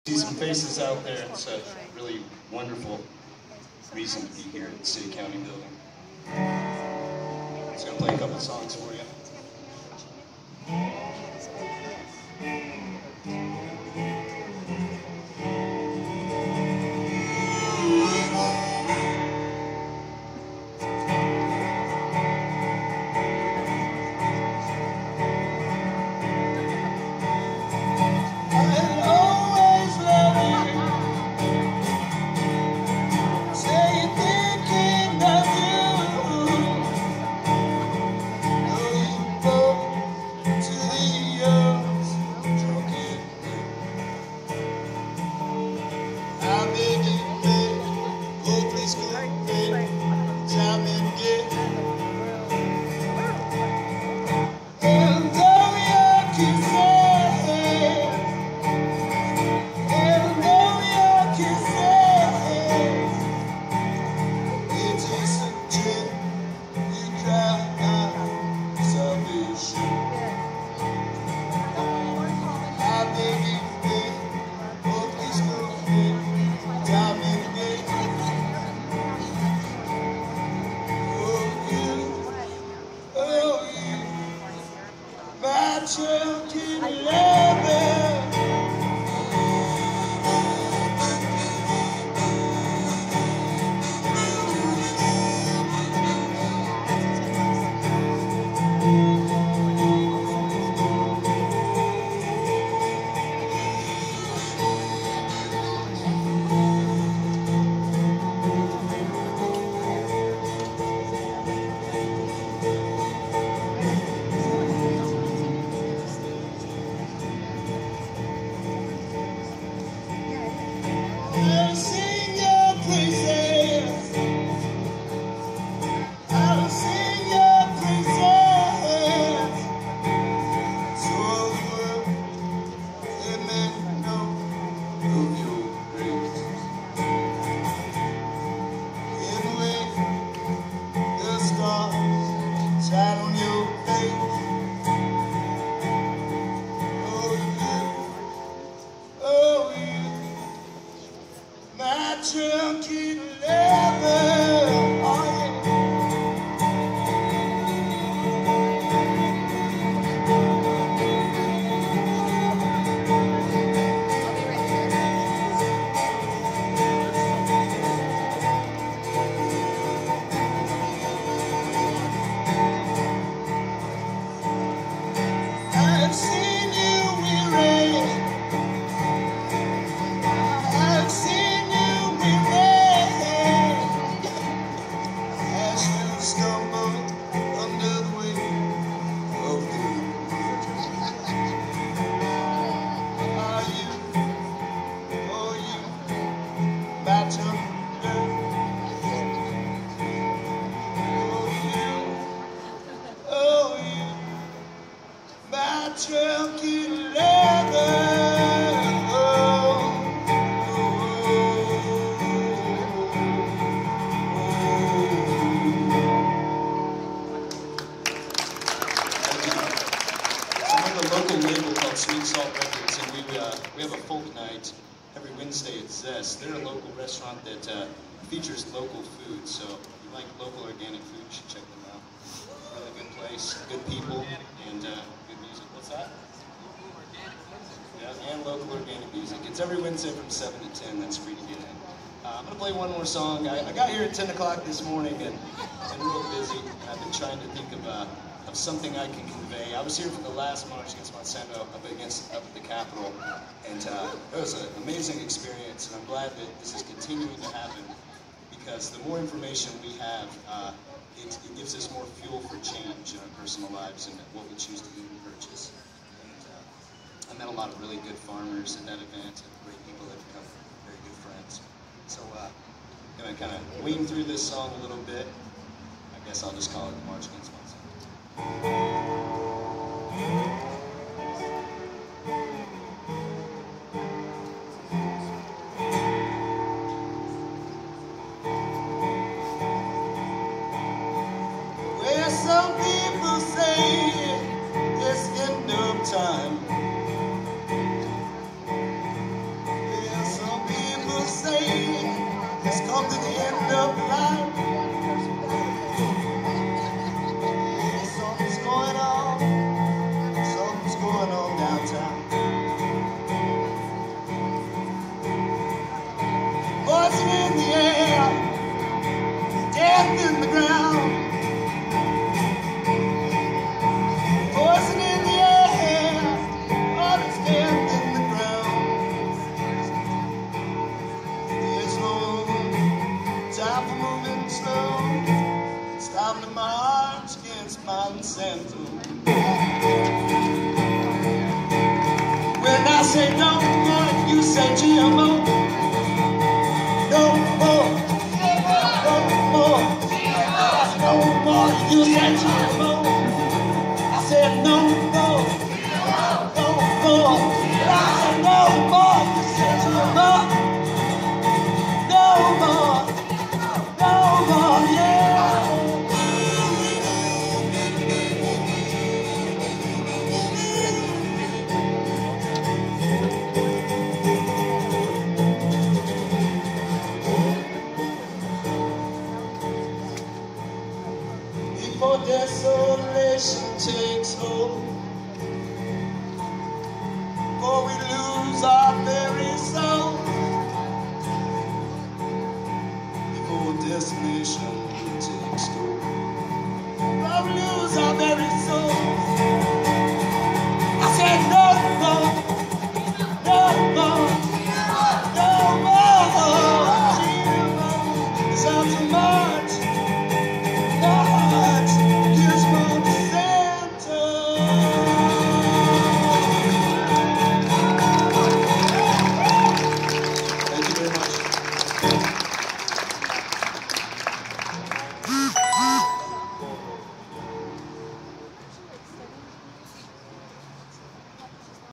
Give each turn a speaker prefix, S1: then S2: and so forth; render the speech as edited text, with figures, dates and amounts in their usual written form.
S1: See some faces out there. It's a really wonderful reason to be here at the City County Building. Just gonna play a couple songs for you. They're a local restaurant that features local food, so if you like local organic food, you should check them out. Really good place, good people, and good music. What's that? Yeah, and local organic music. It's every Wednesday from 7 to 10. That's free to get in. I'm going to play one more song. I got here at 10 o'clock this morning and been real busy. I've been trying to think of something I can convey. I was here for the last march against Monsanto up at the Capitol, and it was an amazing experience, and I'm glad that this is continuing to happen, because the more information we have, it gives us more fuel for change in our personal lives and what we choose to eat and purchase. And I met a lot of really good farmers at that event, and great people that become very good friends. So I'm going to kind of wean through this song a little bit. I guess I'll just call it the March Against Monsanto. Well, some people say it's end of time. come to the end of life. Something's going on. Something's going on downtown. Poison in the air, death in the ground. Poison in the air, all is death in the ground. There's no time for moving slow. It's time to march against Monsanto. When I say no more, you say GMO. No more, no more, no more, you say GMO.